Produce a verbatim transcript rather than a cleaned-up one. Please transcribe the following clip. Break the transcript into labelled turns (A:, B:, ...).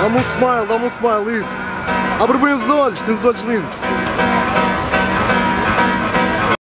A: Dá-me um smile, dá-me um smile, isso. Abre bem os olhos, tens os olhos lindos.